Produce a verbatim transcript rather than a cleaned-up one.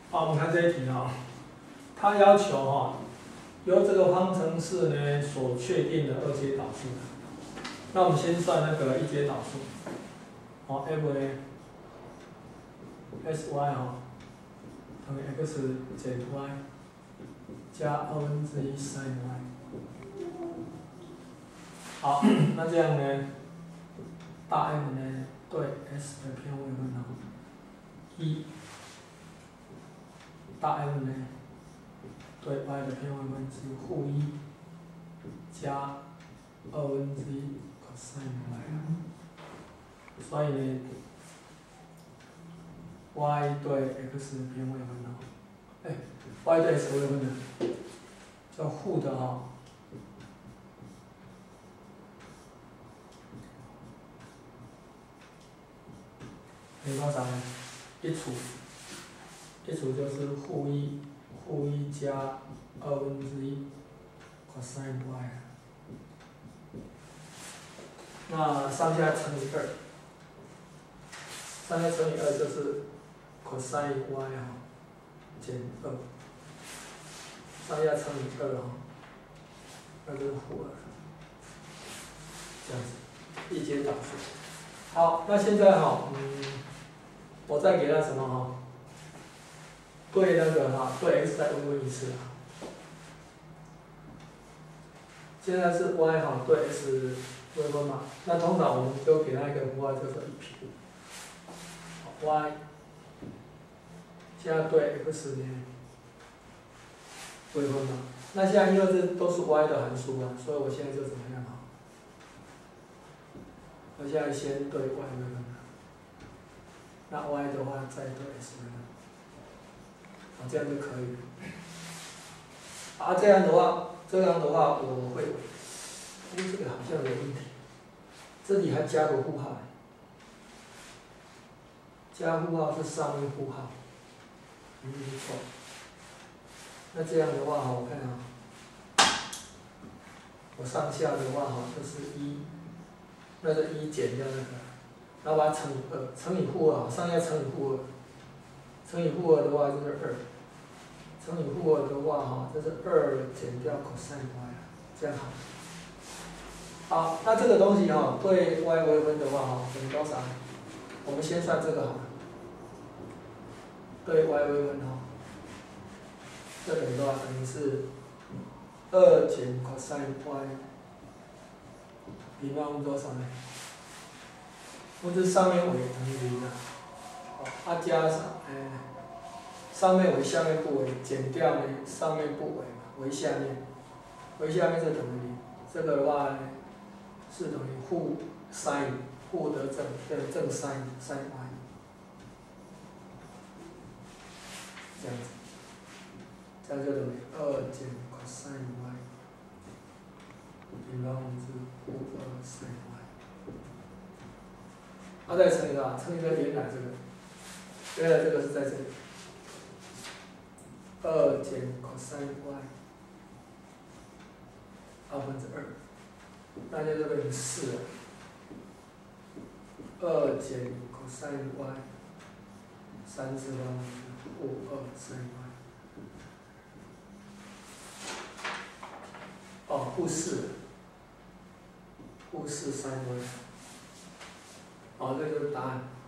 好，我们看这一题啊，它要求哈，由这个方程式呢所确定的二阶导数。那我们先算那个一阶导数，好 ，f 呢 ，sy 哈等于 x 减 y 加二分之一 sin y。好，那这样呢，大 M 呢对 S 的偏微分啊，一。大 M 呢，对 y 的偏微分是负一加二分之一 cos y， 所以呢 ，y 对 x 的偏微分哦，哎 ，y 对 x 微分呢，叫负的哈，等于多少呢？一除。一除就是负一，负一加二分之一 cos y， 那上下乘以二，上下乘以二就是 cos y 哈减二，上下乘以二哈，那就是负二，这样子，一阶导数。好，那现在哈，嗯，我再给它什么哈？对那个哈，对 x 再微分一次啊。现在是 y 哈对 x 微分嘛，那通常我们就给它一个符号叫做一撇。y 现在对 x 呢微分嘛，那现在因为这都是 y 的函数啊，所以我现在就怎么样啊？我现在先对 y 微分，那 y 的话再对 x 微分。啊，这样就可以了。啊，这样的话，这样的话我会，哎，这个好像有问题，这里还加个负号，加负号是上面负号，嗯，没错。那这样的话哈，我看啊，我上下的话哈，就是一，那就一减掉那个，然后把它乘以二，乘以负二，上下乘以负二，乘以负二的话就是二。乘以负二的话，哈，这是二减掉 cos y， 这样好。好，那这个东西哈，对 y 微分的话，哈，等于多少？我们先算这个好了。对 y 微分哈，这等于多少？等于是二减 cos y， 平方多少呢？不是上面为等于零啊，好，它加上，哎。上面为下面不为，减掉呢上面不为嘛，为下面，为下面是等于零，这个的话呢是等于负 sin， 负得正，对正 sin sin y， 这样子，这样就等于二减 cos y， 平方之负二 sin y， 啊再乘以多少？乘以这原来这个，原来这个是在这里。二减 cos y 二分之二，那就这个四了。二减 cos y 三次方负二 sin y， 哦，负四，负四 sin y， 哦，这就是答案。